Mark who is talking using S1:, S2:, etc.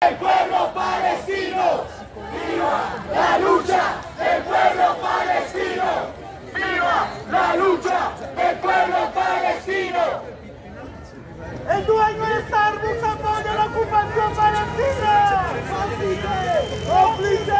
S1: del pueblo palestino. ¡Viva la lucha del pueblo palestino! ¡Viva la lucha del pueblo palestino!
S2: El dueño de Starbucks apoya la ocupación palestina. ¡Cómplice! ¡Cómplice!